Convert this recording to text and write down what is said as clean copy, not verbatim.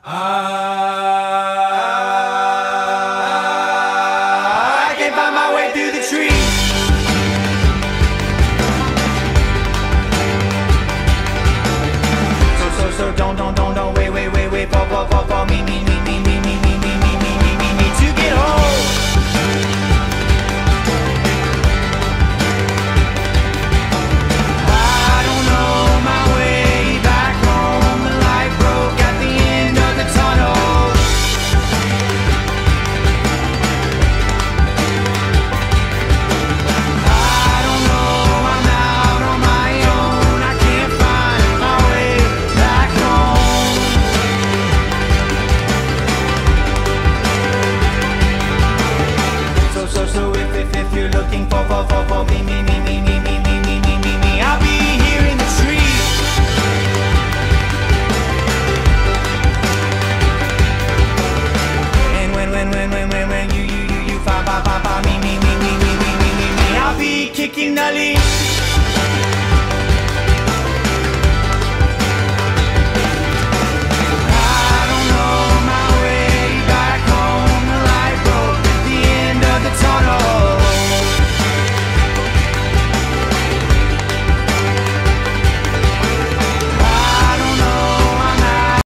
I can't find my way through the trees. So don't wait, for me to get home. I don't know my way back home. The light broke at the end of the tunnel. I don't know, I'm out on my own. I can't find my way back home. So if you're looking for me, I'll be here in the trees. And when you find me, I'll be kicking the leaves.